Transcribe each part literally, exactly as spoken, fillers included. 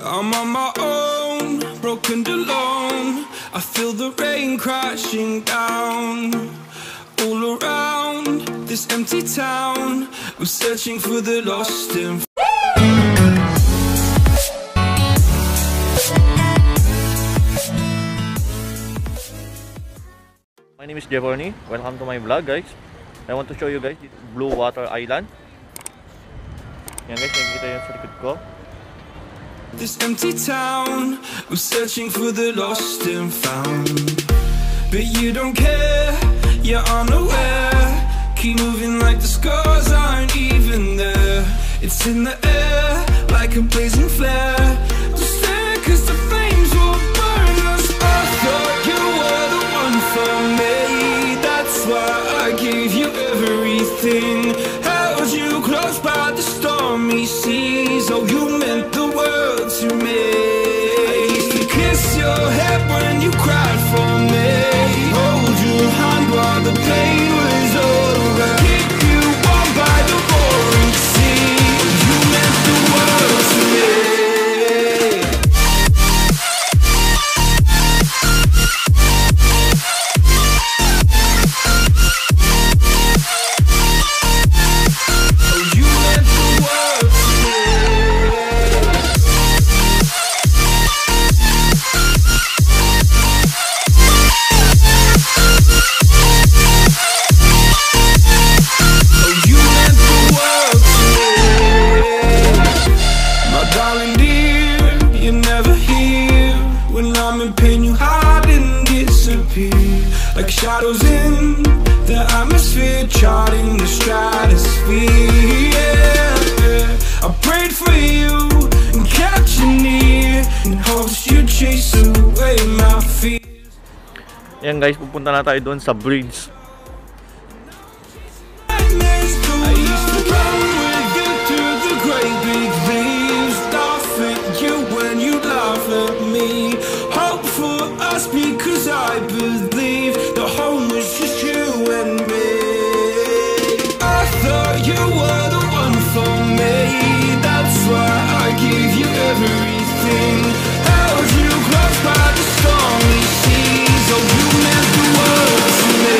I'm on my own, broken and alone. I feel the rain crashing down all around this empty town. I'm searching for the lost and My name is Jevorny. Welcome to my vlog, guys. I want to show you guys this BlueWater island. Yan guys, nakikita yan sa likod ko. This empty town, I'm searching for the lost and found. But you don't care, you're unaware. Keep moving like the scars aren't even there. It's in the air, like a blazing flare. Don't stare, cause the flames will burn us. I thought you were the one for me. That's why I gave you everything. Held you close by the stormy seas. Oh, you meant the world to me. I used to kiss your head when you cried for me. Hold your hand while the pain was over. Keep you warm by the roaring sea. You meant the world to me. Like shadows in the atmosphere, charting the stratosphere. Yeah, yeah. I prayed for you and kept you near in hopes you'd chase away my fears. Yan guys, pupunta na tayo doon sa bridge. I used to run with you through the great big leaves, laugh at you when you laugh at me. Hope for us because I believe the home was just you and me. I thought you were the one for me. That's why I gave you everything. Held you close by the stormy seas. Oh, you meant the world to me.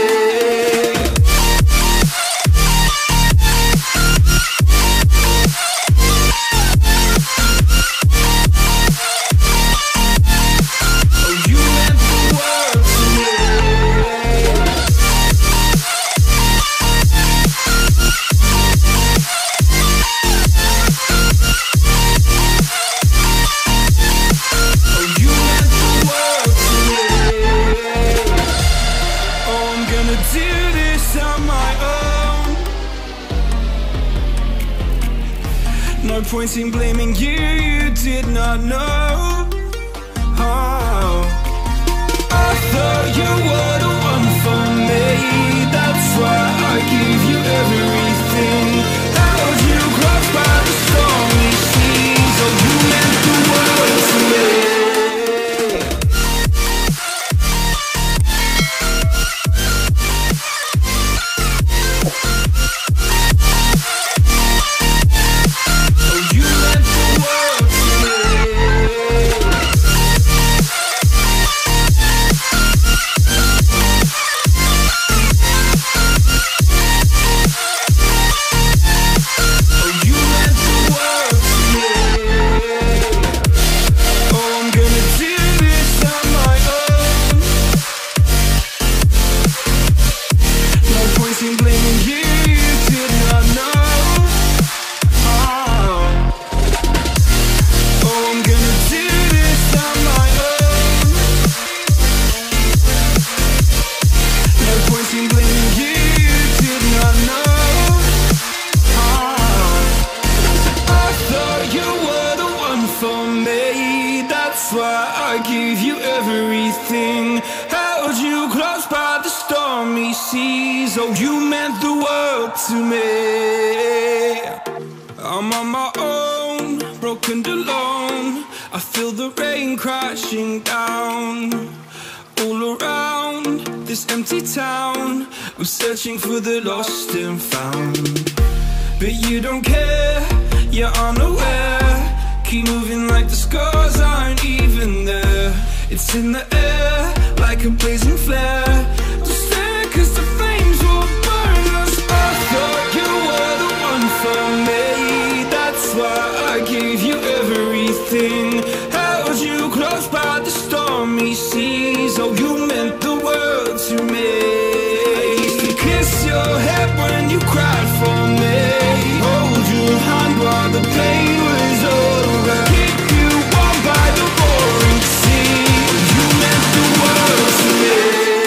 No point in blaming you, you did not know. Oh, I thought you were the one for me. That's why I gave you everything. Held you close by the stormy seas. Oh, you meant the world to me. I gave you everything. Held you close by the stormy seas. Oh, you meant the world to me. I'm on my own, broken and alone. I feel the rain crashing down all around this empty town. I'm searching for the lost and found. But you don't care, you're unaware. keep moving like the scars aren't even there. It's in the air like a blazing flare. Don't stare cause the flames will burn us. I thought you were the one for me, that's why I gave you everything. Held you close by the stormy seas. Oh, you meant the world to me. I used to kiss your head when you cried for me, hold your hand while the pain was over, keep you warm by the roaring sea. You meant the world to me.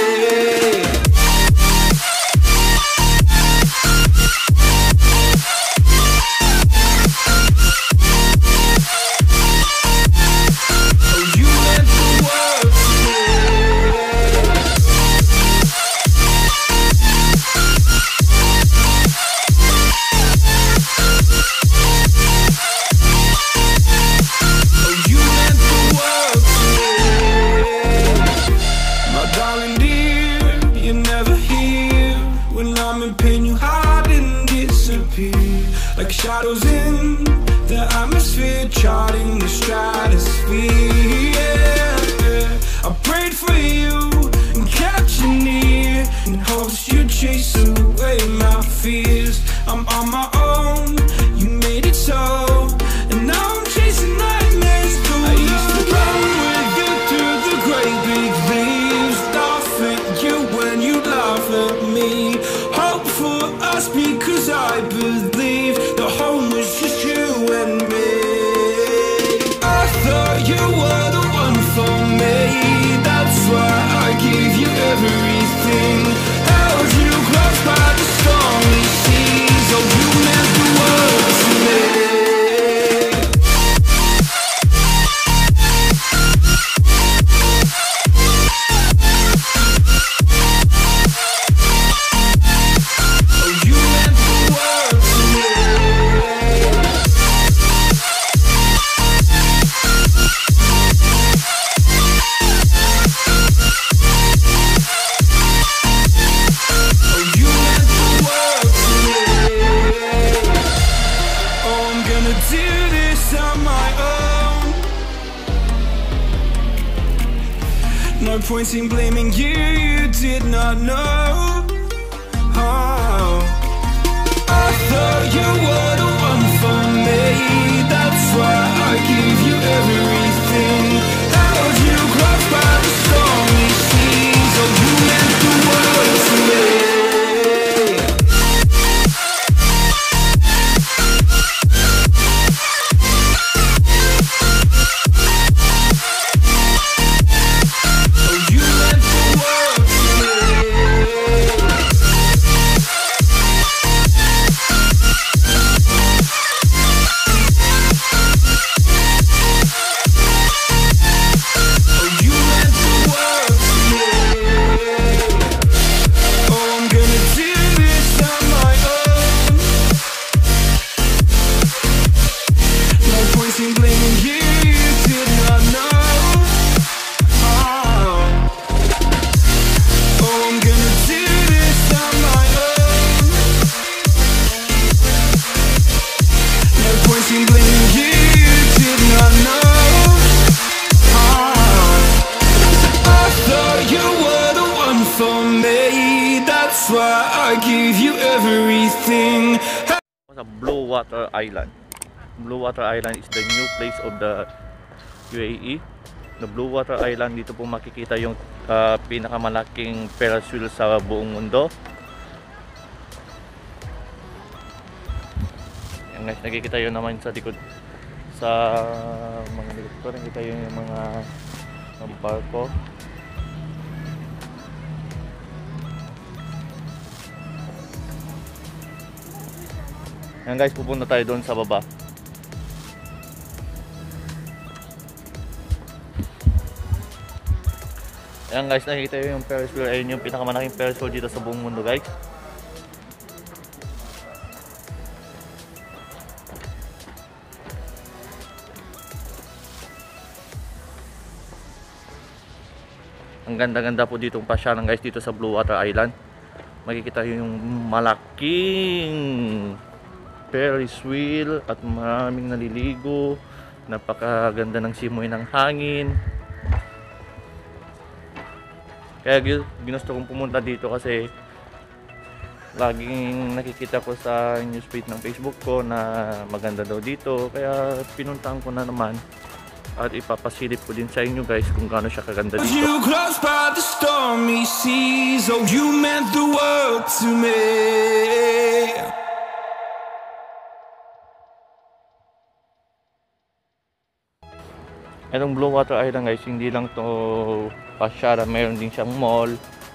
Like shadows in the atmosphere, charting the stratosphere. Yeah. I prayed for you and kept you near in hopes you'd chase away my fears. I'm on my own, you made it so, and now I'm chasing nightmares through. I used to run with you through the great big leaves, laugh at you when you laugh at me. Hope for us because I believe the home was just you and me. I thought you were the one for me, that's why I gave you everything. Held you close by the stormy seas. Oh, you meant the world to me. No point in blaming you, you did not know. Oh, I thought you were the one for me, that's why I gave you everything. Held you close by the stormy seas. Oh, you meant the world to me. Sa BlueWater Island. BlueWater Island is the new place of the U A E. The BlueWater Island, dito po makikita yung uh, pinakamalaking Ferris wheel sa buong mundo. Yan guys, nakikita yun naman sa likod, sa mga likod ko, nakikita yun yung mga um, barko. Yan guys, pupunta tayo doon sa baba. Yan guys, nakikita yung Ferris wheel. Ayun yung pinakamalaking Ferris wheel dito sa buong mundo guys. Ang ganda-ganda po ditong pasyalan guys dito sa BlueWater Island. Makikita yung malaking Ferris wheel at maraming naliligo Napakaganda ng simoy ng hangin. Kaya ginusto kong pumunta dito kasi laging nakikita ko sa newsfeed ng Facebook ko na maganda daw dito. Kaya pinuntahan ko na naman at ipapasilip ko din sa inyo guys kung gaano siya kaganda dito. You close by the stormy seas, oh you meant the world to me. Itong Bluewater Island guys, hindi lang to pasyara, mayroon din siyang mall.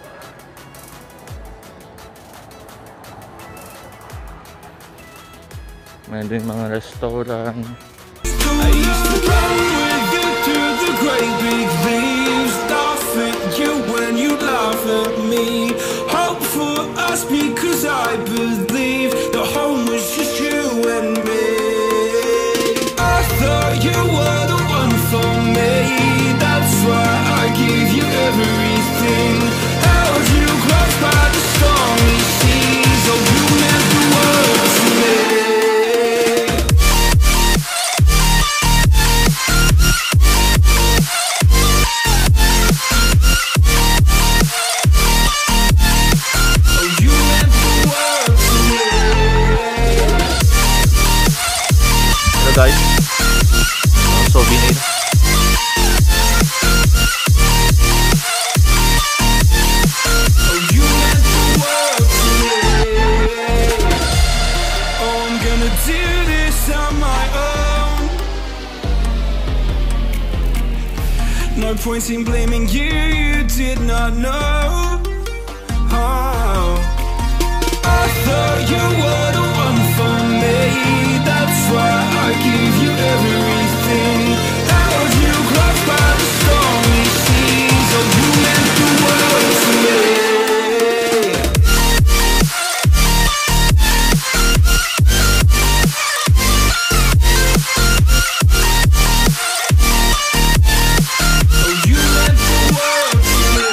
Mayroon din mga restaurant. I used to run with you through the great big leaves, laugh at you when you laugh at me. Hope for us because I believe the home was just you and me. I thought you were the one for me, that's why I gave you everything. Held you close by the stormy seas, oh you meant the world to me. Guys, souvenir. Oh, you meant the world to me. Oh, I'm gonna do this on my own. No point in blaming you, you did not know. Oh, I thought you were the one for me, that's why I gave you everything. Held you close by the stormy seas, oh you meant the world to me. Oh you meant the world to me.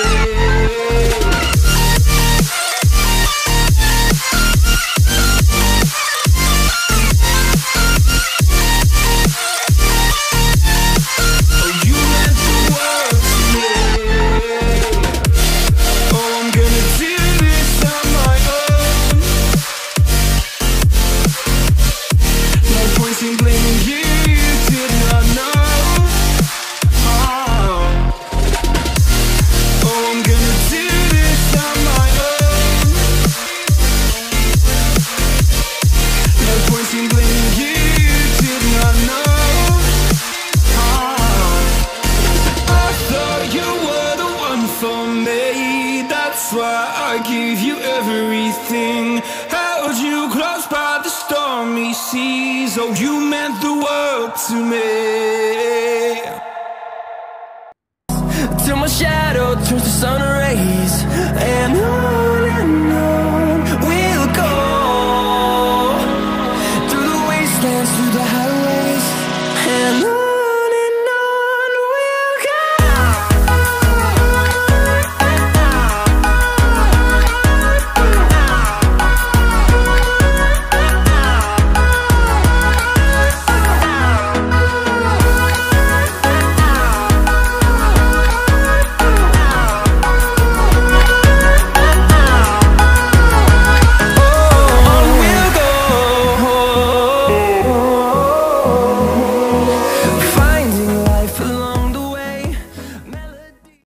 That's why I gave you everything. Held you close by the stormy seas, oh you meant the world to me. Till my shadow turns to sun.